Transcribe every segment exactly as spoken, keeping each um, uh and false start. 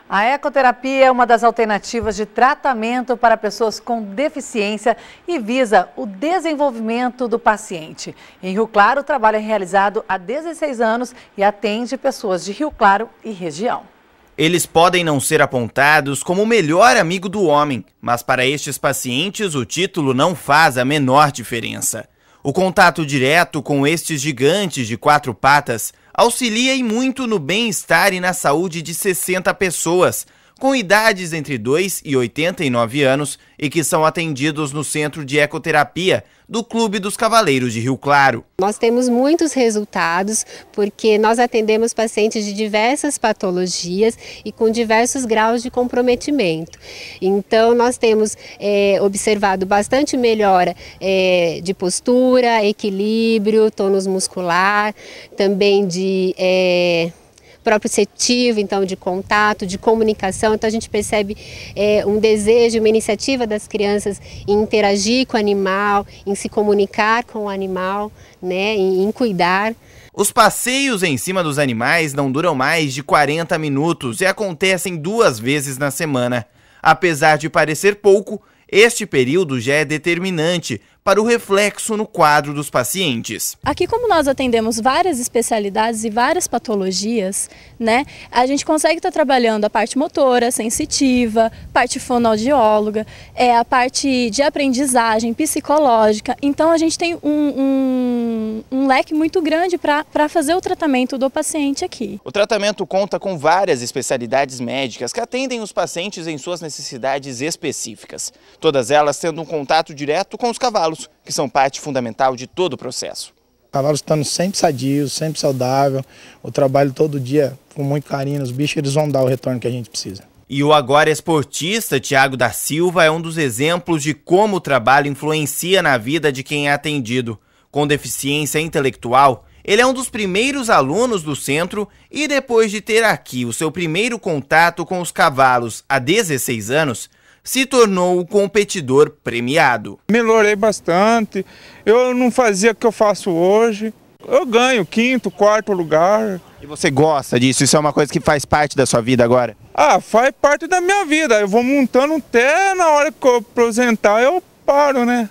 A ecoterapia é uma das alternativas de tratamento para pessoas com deficiência e visa o desenvolvimento do paciente. Em Rio Claro, o trabalho é realizado há dezesseis anos e atende pessoas de Rio Claro e região. Eles podem não ser apontados como o melhor amigo do homem, mas para estes pacientes o título não faz a menor diferença. O contato direto com estes gigantes de quatro patas auxilia e muito no bem-estar e na saúde de sessenta pessoas, com idades entre dois e oitenta e nove anos e que são atendidos no Centro de Ecoterapia do Clube dos Cavaleiros de Rio Claro. Nós temos muitos resultados porque nós atendemos pacientes de diversas patologias e com diversos graus de comprometimento. Então nós temos é, observado bastante melhora é, de postura, equilíbrio, tônus muscular, também de... É, proprioceptivo, então de contato, de comunicação. Então a gente percebe é, um desejo, uma iniciativa das crianças em interagir com o animal, em se comunicar com o animal, né, em, em cuidar. Os passeios em cima dos animais não duram mais de quarenta minutos e acontecem duas vezes na semana. Apesar de parecer pouco, este período já é determinante para o reflexo no quadro dos pacientes. Aqui, como nós atendemos várias especialidades e várias patologias, né, a gente consegue estar trabalhando a parte motora, sensitiva, parte fonoaudióloga, é, a parte de aprendizagem psicológica. Então a gente tem um, um, um leque muito grande para fazer o tratamento do paciente aqui. O tratamento conta com várias especialidades médicas que atendem os pacientes em suas necessidades específicas. Todas elas tendo um contato direto com os cavalos, que são parte fundamental de todo o processo. Os cavalos estando sempre sadios, sempre saudável, o trabalho todo dia com muito carinho, os bichos eles vão dar o retorno que a gente precisa. E o agora esportista Thiago da Silva é um dos exemplos de como o trabalho influencia na vida de quem é atendido. Com deficiência intelectual, ele é um dos primeiros alunos do centro e depois de ter aqui o seu primeiro contato com os cavalos há dezesseis anos, se tornou o competidor premiado. Melhorei bastante, eu não fazia o que eu faço hoje, eu ganho quinto, quarto lugar. E você gosta disso? Isso é uma coisa que faz parte da sua vida agora? Ah, faz parte da minha vida, eu vou montando até na hora que eu aposentar eu paro, né?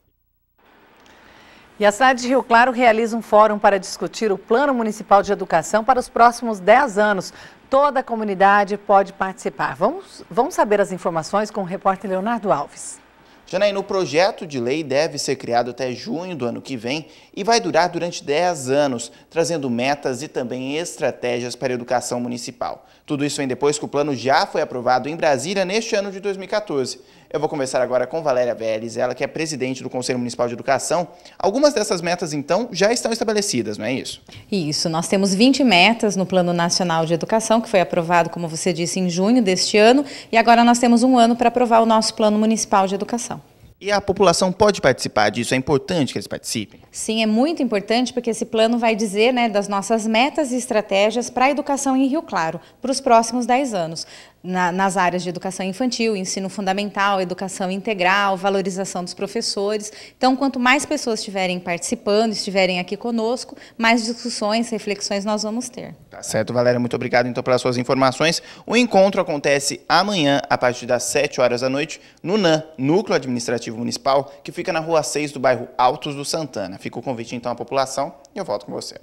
E a cidade de Rio Claro realiza um fórum para discutir o Plano Municipal de Educação para os próximos dez anos. Toda a comunidade pode participar. Vamos, vamos saber as informações com o repórter Leonardo Alves. Janaína, o projeto de lei deve ser criado até junho do ano que vem e vai durar durante dez anos, trazendo metas e também estratégias para a educação municipal. Tudo isso vem depois que o plano já foi aprovado em Brasília neste ano de dois mil e quatorze. Eu vou conversar agora com Valéria Vélez, ela que é presidente do Conselho Municipal de Educação. Algumas dessas metas, então, já estão estabelecidas, não é isso? Isso, nós temos vinte metas no Plano Nacional de Educação, que foi aprovado, como você disse, em junho deste ano, e agora nós temos um ano para aprovar o nosso Plano Municipal de Educação. E a população pode participar disso? É importante que eles participem? Sim, é muito importante porque esse plano vai dizer, né, das nossas metas e estratégias para a educação em Rio Claro, para os próximos dez anos. Na, nas áreas de educação infantil, ensino fundamental, educação integral, valorização dos professores. Então, quanto mais pessoas estiverem participando, estiverem aqui conosco, mais discussões, reflexões nós vamos ter. Tá certo, Valéria. Muito obrigado, então, pelas suas informações. O encontro acontece amanhã, a partir das sete horas da noite, no N A M, Núcleo Administrativo Municipal, que fica na Rua seis do bairro Altos do Santana. Fica o convite, então, à população e eu volto com você.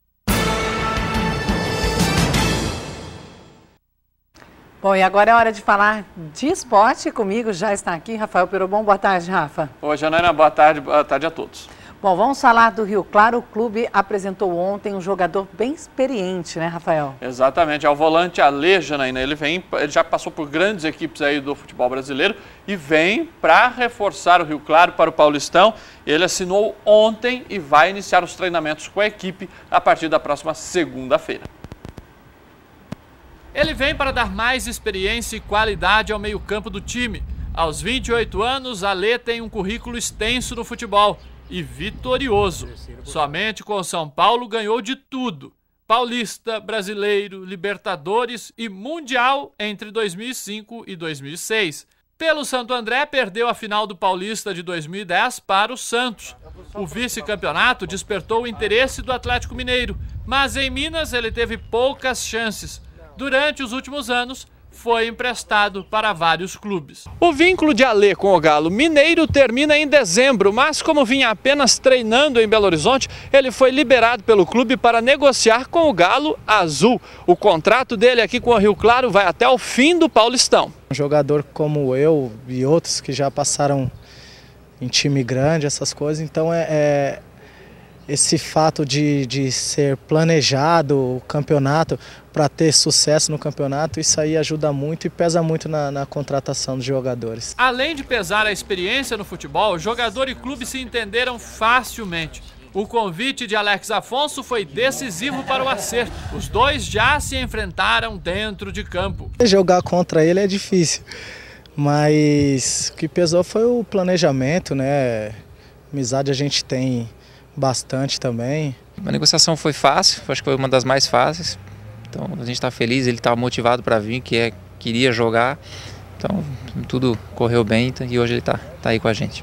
Bom, e agora é hora de falar de esporte. Comigo já está aqui Rafael Perobon. Boa tarde, Rafa. Oi, Janaína. Boa tarde. Boa tarde a todos. Bom, vamos falar do Rio Claro. O clube apresentou ontem um jogador bem experiente, né, Rafael? Exatamente. É o volante Alê, Janaína. Ele vem, ele já passou por grandes equipes aí do futebol brasileiro e vem para reforçar o Rio Claro para o Paulistão. Ele assinou ontem e vai iniciar os treinamentos com a equipe a partir da próxima segunda-feira. Ele vem para dar mais experiência e qualidade ao meio-campo do time. Aos vinte e oito anos, Alê tem um currículo extenso no futebol e vitorioso. Somente com o São Paulo ganhou de tudo: Paulista, Brasileiro, Libertadores e Mundial entre dois mil e cinco e dois mil e seis. Pelo Santo André, perdeu a final do Paulista de dois mil e dez para o Santos. O vice-campeonato despertou o interesse do Atlético Mineiro, mas em Minas ele teve poucas chances. Durante os últimos anos, foi emprestado para vários clubes. O vínculo de Alê com o Galo Mineiro termina em dezembro, mas como vinha apenas treinando em Belo Horizonte, ele foi liberado pelo clube para negociar com o Galo Azul. O contrato dele aqui com o Rio Claro vai até o fim do Paulistão. Um jogador como eu e outros que já passaram em time grande, essas coisas, então é... é... esse fato de, de ser planejado o campeonato para ter sucesso no campeonato, isso aí ajuda muito e pesa muito na, na contratação dos jogadores. Além de pesar a experiência no futebol, jogador e clube se entenderam facilmente. O convite de Alex Afonso foi decisivo para o acerto. Os dois já se enfrentaram dentro de campo. Jogar contra ele é difícil, mas o que pesou foi o planejamento, né? Amizade a gente tem bastante também. A negociação foi fácil, acho que foi uma das mais fáceis. Então a gente está feliz, ele está motivado para vir, que é, queria jogar. Então tudo correu bem e hoje ele está tá aí com a gente.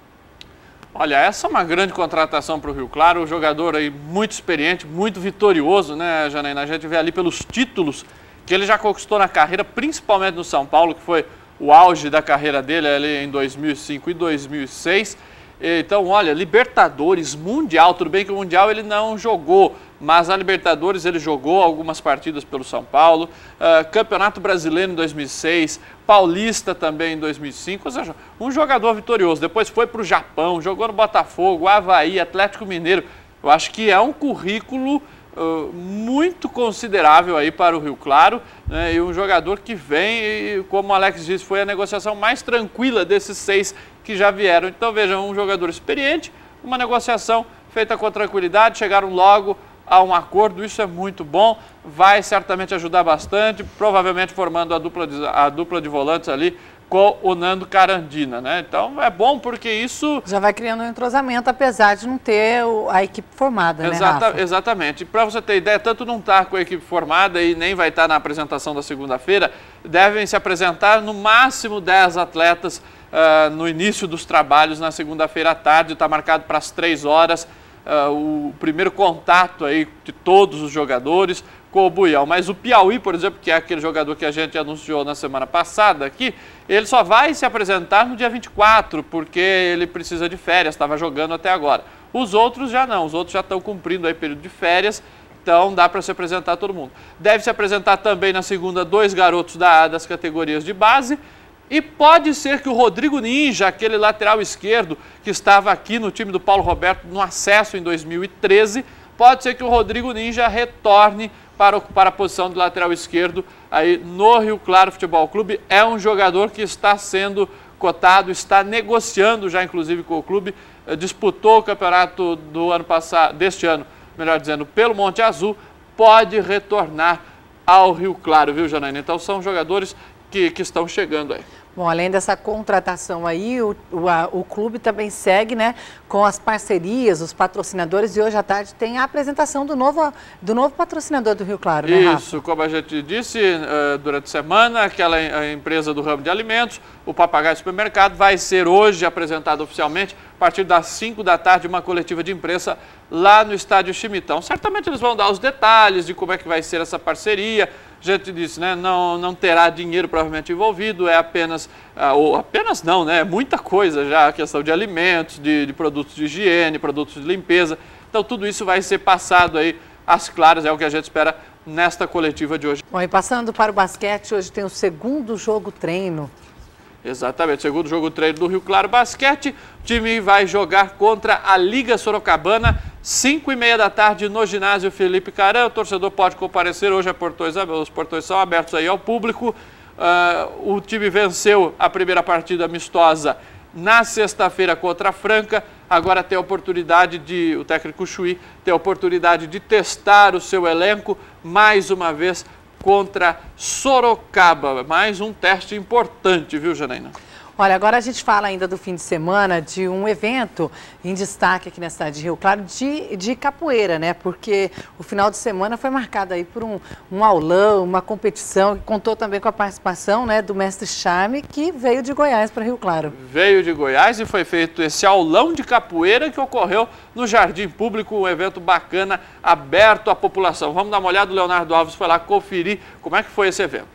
Olha, essa é uma grande contratação para o Rio Claro, um jogador aí muito experiente, muito vitorioso, né, Janaína? A gente vê ali pelos títulos que ele já conquistou na carreira, principalmente no São Paulo, que foi o auge da carreira dele ali em dois mil e cinco e dois mil e seis. Então, olha, Libertadores, Mundial, tudo bem que o Mundial ele não jogou, mas a Libertadores ele jogou algumas partidas pelo São Paulo, uh, Campeonato Brasileiro em dois mil e seis, Paulista também em dois mil e cinco, ou seja, um jogador vitorioso. Depois foi para o Japão, jogou no Botafogo, Avaí, Atlético Mineiro. Eu acho que é um currículo uh, muito considerável aí para o Rio Claro, né? E um jogador que vem, e, como o Alex disse, foi a negociação mais tranquila desses seis que já vieram. Então vejam, um jogador experiente, uma negociação feita com tranquilidade, chegaram logo a um acordo, isso é muito bom, vai certamente ajudar bastante, provavelmente formando a dupla de, a dupla de volantes ali com o Nando Carandina, né? Então é bom porque isso... já vai criando um entrosamento, apesar de não ter a equipe formada, Exata, né, Rafa? Exatamente. Para você ter ideia, tanto não está com a equipe formada e nem vai estar na apresentação da segunda-feira, devem se apresentar no máximo dez atletas Uh, no início dos trabalhos na segunda-feira à tarde, está marcado para as três horas, uh, o primeiro contato aí de todos os jogadores com o Buião. Mas o Piauí, por exemplo, que é aquele jogador que a gente anunciou na semana passada aqui, ele só vai se apresentar no dia vinte e quatro, porque ele precisa de férias, estava jogando até agora. Os outros já não, os outros já estão cumprindo aí período de férias, então dá para se apresentar todo mundo. Deve se apresentar também na segunda dois garotos da, das categorias de base. E pode ser que o Rodrigo Ninja, aquele lateral esquerdo que estava aqui no time do Paulo Roberto no acesso em dois mil e treze, pode ser que o Rodrigo Ninja retorne para ocupar a posição de lateral esquerdo aí no Rio Claro Futebol Clube. É um jogador que está sendo cotado, está negociando já inclusive com o clube, disputou o campeonato do ano passado, deste ano, melhor dizendo, pelo Monte Azul, pode retornar ao Rio Claro, viu, Janaína? Então são jogadores que, que estão chegando aí. Bom, além dessa contratação aí, o, o, a, o clube também segue, né, com as parcerias, os patrocinadores, e hoje à tarde tem a apresentação do novo, do novo patrocinador do Rio Claro, né, Rafa? Isso, como a gente disse uh, durante a semana, aquela a empresa do ramo de alimentos, o Papagaio Supermercado, vai ser hoje apresentado oficialmente, a partir das cinco da tarde, uma coletiva de imprensa lá no estádio Chimitão. Certamente eles vão dar os detalhes de como é que vai ser essa parceria. A gente disse, né, não, não terá dinheiro provavelmente envolvido, é apenas, uh, ou apenas não, né, é muita coisa já, a questão de alimentos, de, de produtos de higiene, produtos de limpeza. Então tudo isso vai ser passado aí às claras, é o que a gente espera nesta coletiva de hoje. Bom, e passando para o basquete, hoje tem o segundo jogo treino. Exatamente, segundo jogo treino do Rio Claro Basquete, o time vai jogar contra a Liga Sorocabana, cinco e meia da tarde no ginásio Felipe Caran. O torcedor pode comparecer, hoje é portões, os portões são abertos aí ao público. Uh, o time venceu a primeira partida amistosa na sexta-feira contra a Franca, agora tem a oportunidade de, o técnico Chuí, tem a oportunidade de testar o seu elenco mais uma vez contra Sorocaba. Mais um teste importante, viu, Janaína? Olha, agora a gente fala ainda do fim de semana de um evento em destaque aqui na cidade de Rio Claro de, de capoeira, né? Porque o final de semana foi marcado aí por um, um aulão, uma competição que contou também com a participação, né, do mestre Charme, que veio de Goiás para Rio Claro. Veio de Goiás e foi feito esse aulão de capoeira que ocorreu no Jardim Público, um evento bacana, aberto à população. Vamos dar uma olhada, o Leonardo Alves foi lá conferir como é que foi esse evento.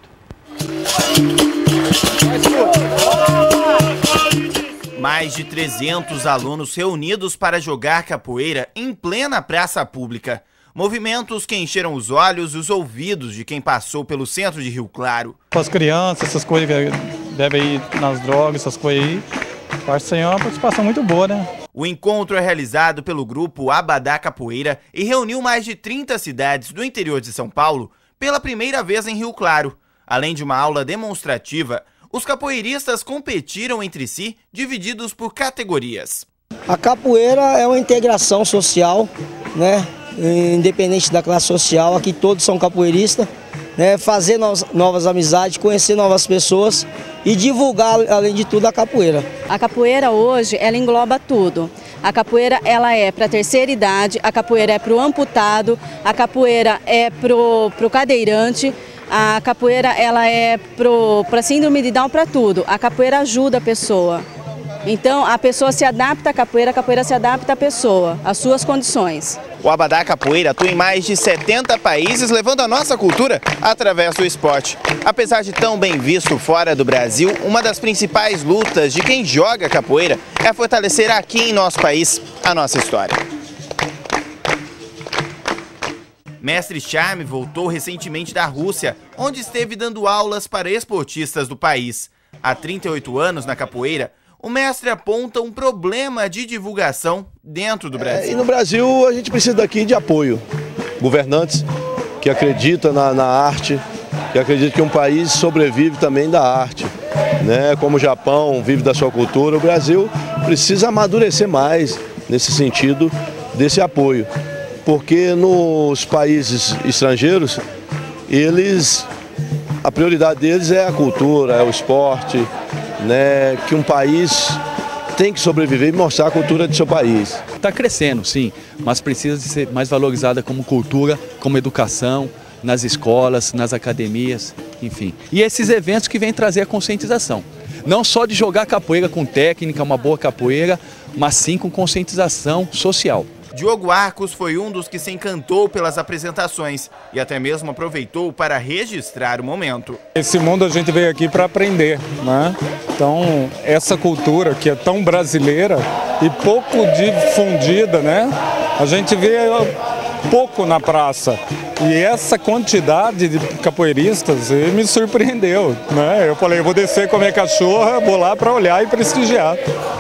Mais de trezentos alunos reunidos para jogar capoeira em plena praça pública. Movimentos que encheram os olhos e os ouvidos de quem passou pelo centro de Rio Claro. As crianças, essas coisas que devem ir nas drogas, essas coisas aí, acho que é uma participação muito boa, né? O encontro é realizado pelo grupo Abadá Capoeira e reuniu mais de trinta cidades do interior de São Paulo pela primeira vez em Rio Claro. Além de uma aula demonstrativa, os capoeiristas competiram entre si, divididos por categorias. A capoeira é uma integração social, né? Independente da classe social, aqui todos são capoeiristas, né? Fazer novas, novas amizades, conhecer novas pessoas e divulgar, além de tudo, a capoeira. A capoeira hoje, ela engloba tudo. A capoeira ela é para a terceira idade, a capoeira é para o amputado, a capoeira é para o cadeirante, a capoeira ela é para síndrome de Down, para tudo. A capoeira ajuda a pessoa. Então a pessoa se adapta à capoeira, a capoeira se adapta à pessoa, às suas condições. O Abadá Capoeira atua em mais de setenta países, levando a nossa cultura através do esporte. Apesar de tão bem visto fora do Brasil, uma das principais lutas de quem joga capoeira é fortalecer aqui em nosso país a nossa história. Mestre Charme voltou recentemente da Rússia, onde esteve dando aulas para esportistas do país. Há trinta e oito anos na capoeira, o mestre aponta um problema de divulgação dentro do Brasil. É, e no Brasil a gente precisa daqui de apoio. Governantes que acreditam na, na arte, que acreditam que um país sobrevive também da arte. Né? Como o Japão vive da sua cultura, o Brasil precisa amadurecer mais nesse sentido desse apoio. Porque nos países estrangeiros, eles, a prioridade deles é a cultura, é o esporte, né, que um país tem que sobreviver e mostrar a cultura do seu país. Está crescendo, sim, mas precisa de ser mais valorizada como cultura, como educação, nas escolas, nas academias, enfim. E esses eventos que vêm trazer a conscientização. Não só de jogar capoeira com técnica, uma boa capoeira, mas sim com conscientização social. Diogo Arcos foi um dos que se encantou pelas apresentações e até mesmo aproveitou para registrar o momento. Esse mundo a gente veio aqui para aprender, né? Então, essa cultura que é tão brasileira e pouco difundida, né? A gente vê pouco na praça. E essa quantidade de capoeiristas me surpreendeu, né? Eu falei, eu vou descer com a minha cachorra, vou lá para olhar e prestigiar.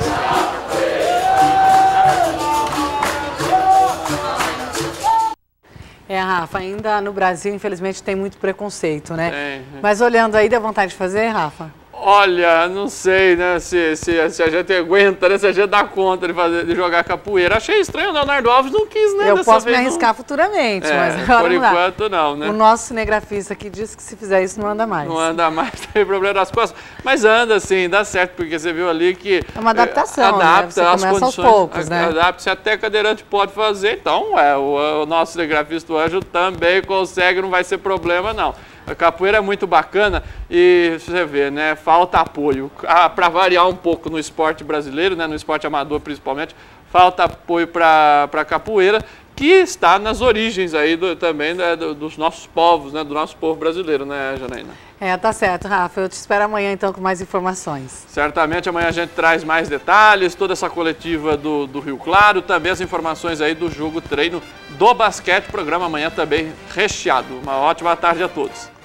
É, Rafa, ainda no Brasil, infelizmente, tem muito preconceito, né? É. Mas olhando aí, dá vontade de fazer, Rafa? Olha, não sei, né, se, se, se a gente aguenta, né, se a gente dá conta de, fazer, de jogar capoeira. Achei estranho, o Leonardo Alves não quis, né, Eu dessa posso vez, me arriscar não... futuramente, é, mas agora por não dá. enquanto não, né? O nosso cinegrafista aqui disse que se fizer isso não anda mais. Não anda mais, tem problema nas costas. Mas anda sim, dá certo, porque você viu ali que... É uma adaptação, é, adapta né? Você as começa condições, aos poucos, né? Adapta-se até cadeirante pode fazer, então é, o, o nosso cinegrafista, o Anjo, também consegue, não vai ser problema não. A capoeira é muito bacana e você vê, né, falta apoio. Ah, para variar um pouco no esporte brasileiro, né, no esporte amador principalmente, falta apoio para a capoeira, que está nas origens aí do, também né, do, dos nossos povos, né, do nosso povo brasileiro, né, Janaína? É, tá certo, Rafa. Eu te espero amanhã, então, com mais informações. Certamente, amanhã a gente traz mais detalhes, toda essa coletiva do, do Rio Claro, também as informações aí do jogo treino do basquete. Programa amanhã também recheado. Uma ótima tarde a todos.